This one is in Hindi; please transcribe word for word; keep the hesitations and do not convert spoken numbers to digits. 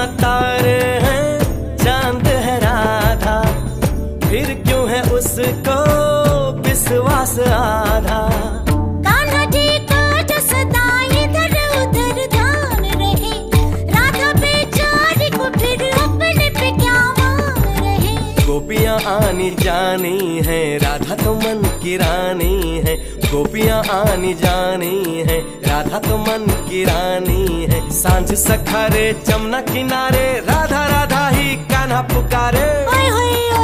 तारे हैं, चांद है राधा, फिर क्यों है उसको विश्वास आधा। कान्हा जी का जो सदा इधर उधर ध्यान रहे, राधा बेचारी को फिर अपने पे क्या मान रहे। गोपियाँ आनी जानी है, राधा तो मन की रानी है। गोपियाँ आनी जानी है, राधा तो मन की रानी है। सांझ सखारे जमुना किनारे, राधा राधा ही कान्हा पुकारे। ओए होए